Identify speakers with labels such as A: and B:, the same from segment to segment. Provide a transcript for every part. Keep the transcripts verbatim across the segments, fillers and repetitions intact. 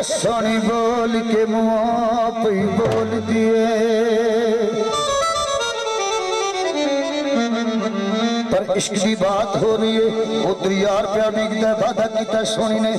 A: सोनी बोल के मुँह पे बोल दिए, पर इश्क की बात हो रही है। उधर यार प्यार नहीं किया, वादा किया सोनी ने।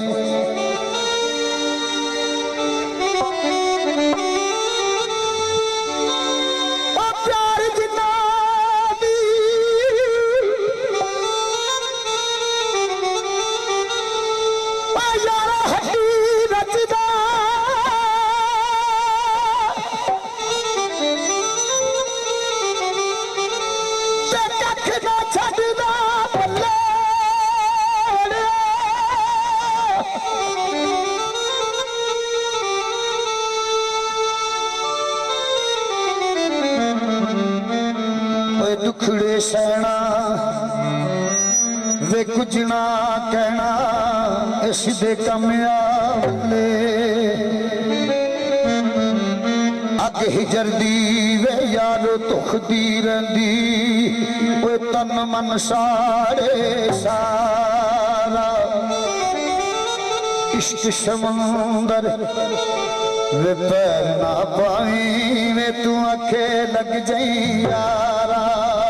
A: दुखड़े सहना वे कुछ ना कहना, इस दे कमयाले अग हिजर दी वे यारो दुख दी रंदी, वो तन मन साड़े सारा इश्क समंदर वे पैर ना पाई, वे तू आखे लग जाई यारा।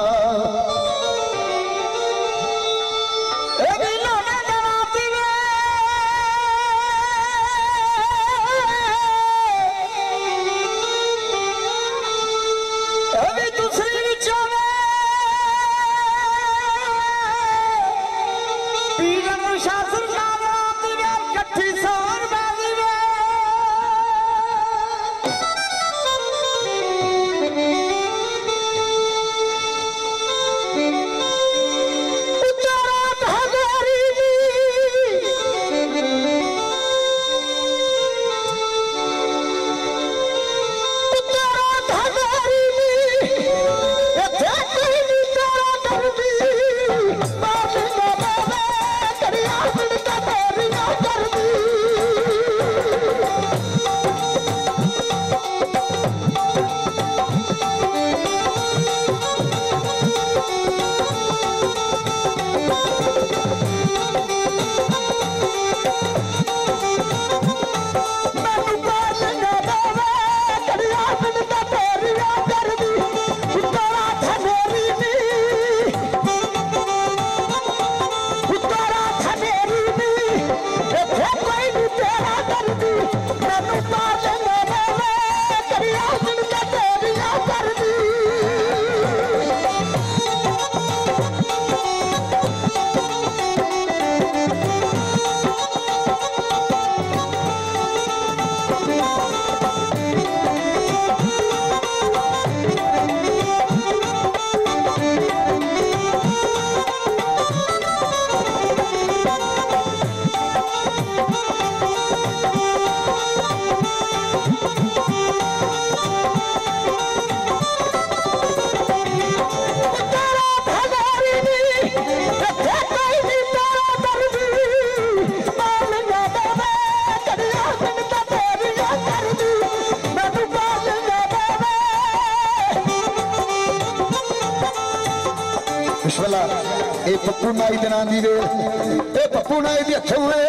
A: ए पप्पू नाई दिना दी वे, ए पप्पू नाई दी हथों ए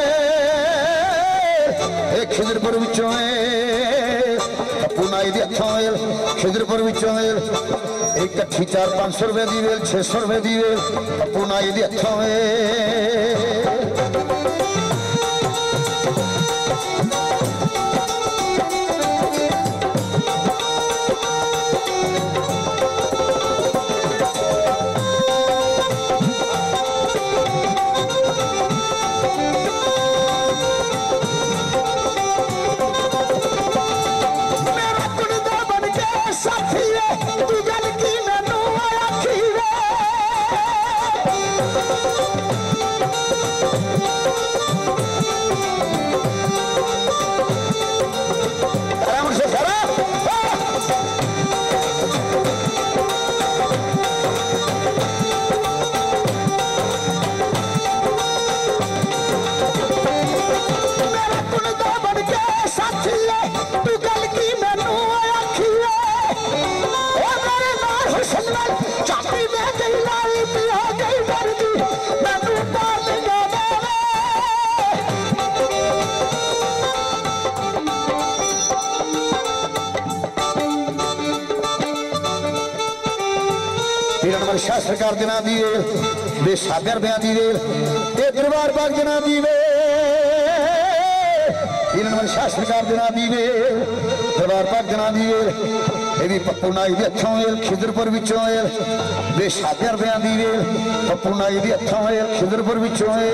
A: खिजरपुर विचों ए, पप्पू नाई दी हथों ए खिजरपुर विचों ए एक कट्ठी चार पांच सौ रुपए दी वेल, छे सौ रुपए दी वेल, पप्पू नाई दी हथों ए। वर्षा सरकार जना दी वेल बेसागर ब्याह दी वेल ते दरबार बाग जना दी वेल इन वर्षा सरकार जना दी वेल दरबार बाग जना दी वेल ये भी पप्पू नाई दी अखों वेल खिदरपुर विचों वेल बेसागर ब्याह दी वेल पप्पू नाई दी अखों वेल खिदरपुर विचों वेल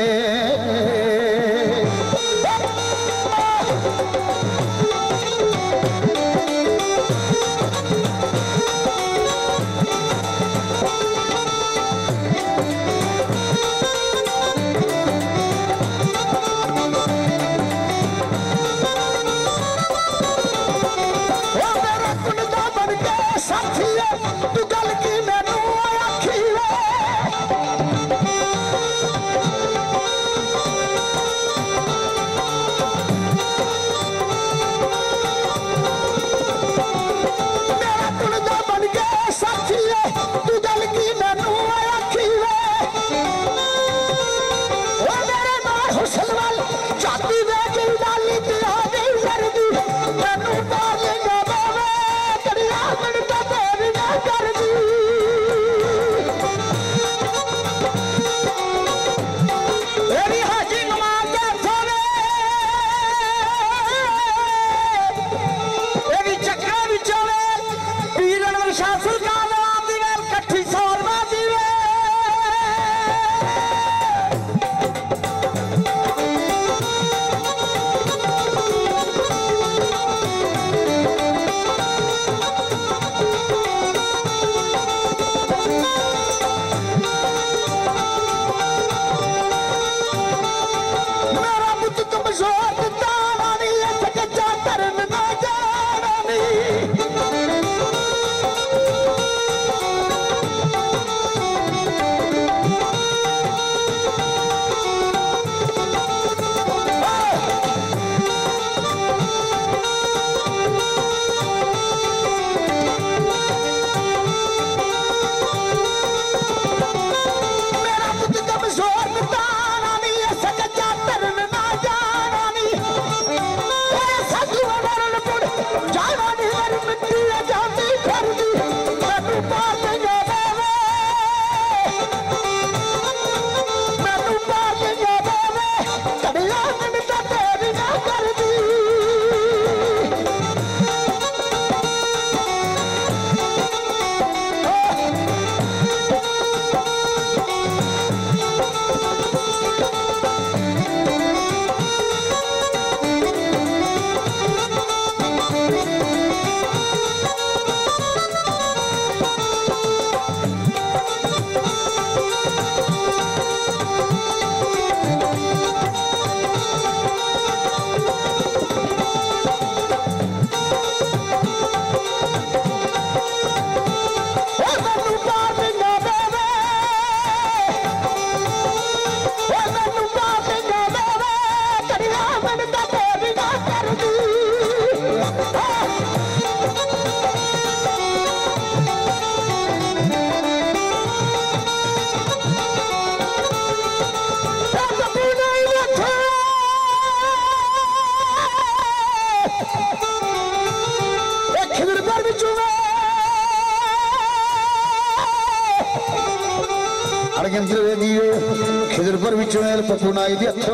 A: खिदरपुर विचों पप्पू नाई दी अखों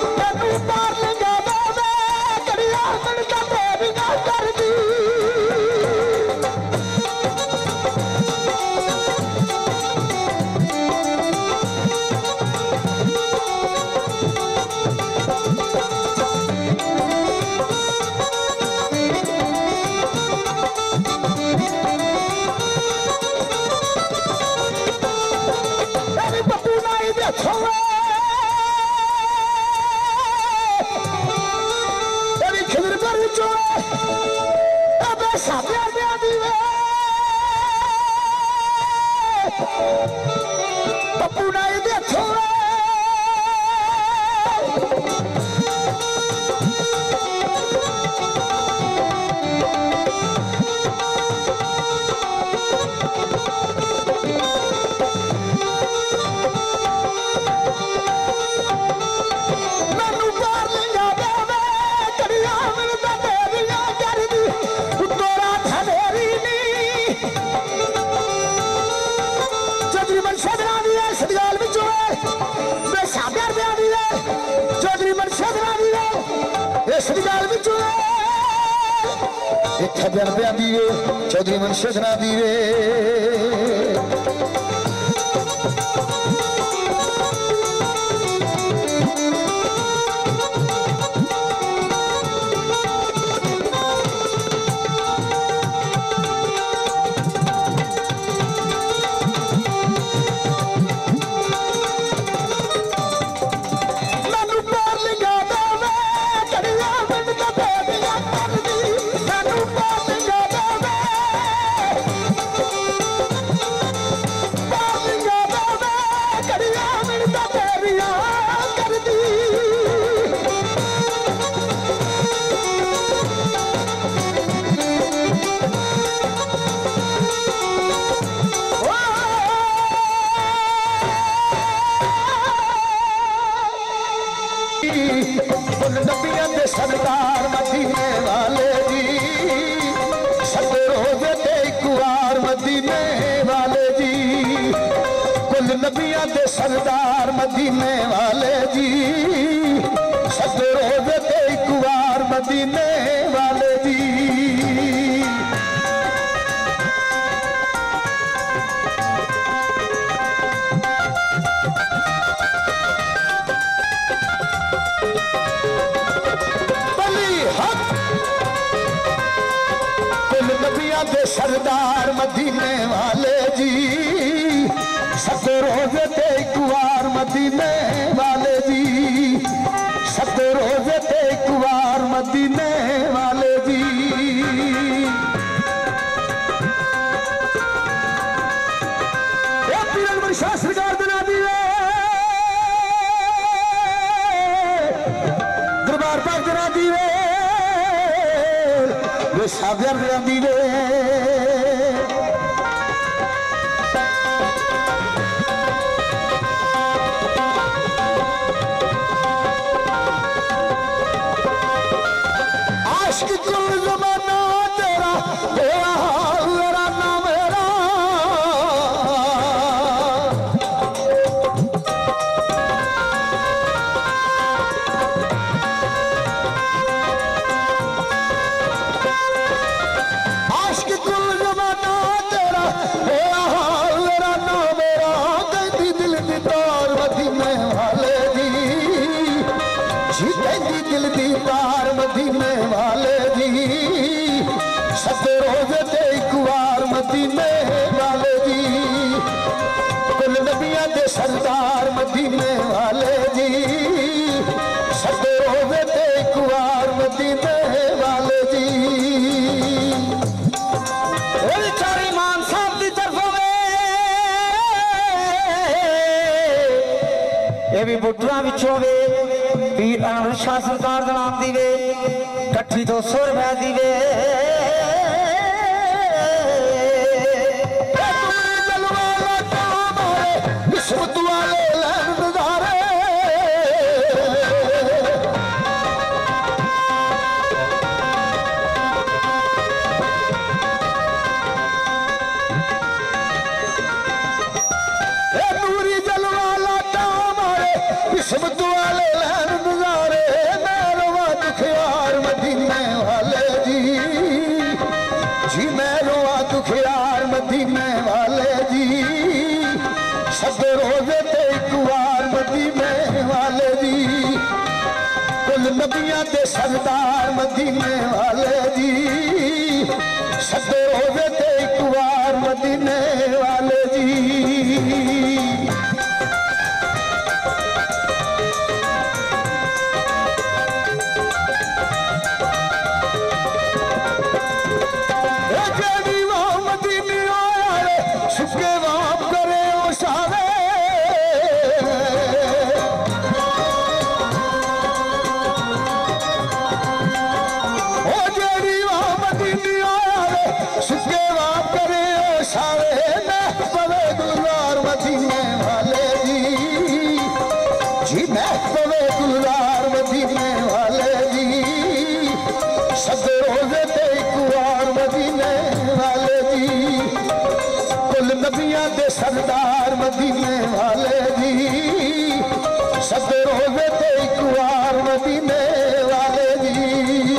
A: कर दी अच्छों खिदर पर विचों साबियां दिया दीवे पप्पू नाई दे अच्छों चौधरी मनशद ना दीवे सरदार मदीने वाले जी सब रोज ते कुआर मदीने वाले जी कुल नबियां दे सरदार मदीने वाले जी सब रोज ते कुआर मदीने वाले जी दे सरदार मदीने वाले जी सब रोज ते कुआर मदीने वाले जी सब रोज ते कुआर मदीने वाले जी शाह सरकार दिना दीवे दरबार पाक दिना दीवे वे सागर दिना दीवे सरदार मदीने वाले जी सब रोज ते कुआर मदीने वाले जी चारी मान साहब की तरफ ये भी बुटरा विचों वे पीर अनंद शाह सरकार दा नाम दीवे कट्ठी दो सौ रुपए दीवे नबियां दे सरदार मदीने वाले जी सब रोज ते कुआर मदीने वाले जी जी मैं पवे गुलजार मदीने वाले जी सब रोजे ते कुआर मदीने वाले जी कुल नबियां दे सरदार मदीने वाले जी सब रोजे ते कुआर मदीने वाले जी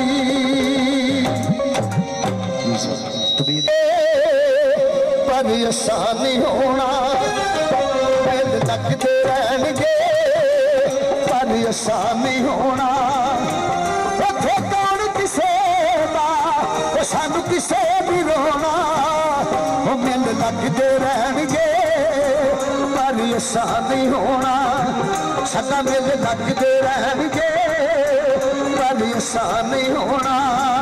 A: पर आसान नहीं होना दिल लगते रहनगे पर आसान नहीं होना उथे कौन किसे दा सानू किसे भी रोना वो मिल लगते रहनगे पर आसान नहीं होना सदा मिल लगते रहनगे पर आसान नहीं होना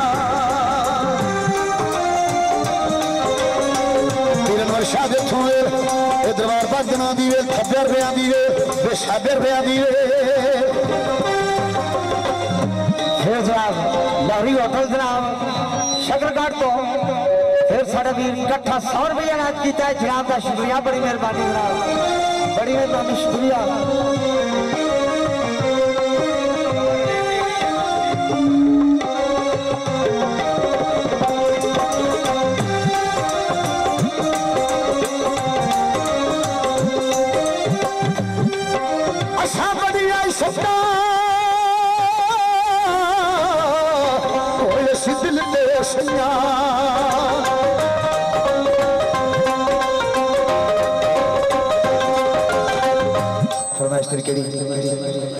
A: शाह इथों ये दरबार पाक जना दी वे खब्बे रुपया दी वे बेशाबे रुपया दी वे फिर जनाब लाहौरी होटल जनाब शकरगढ़ तो फिर साढ़े वीर इकट्ठा सौ रुपया अनाज किया जनाब का शुक्रिया बड़ी मेहरबानी जनाब बड़ी मेहरबानी शुक्रिया दिल दे सैया फरमाइश तेरी केड़ी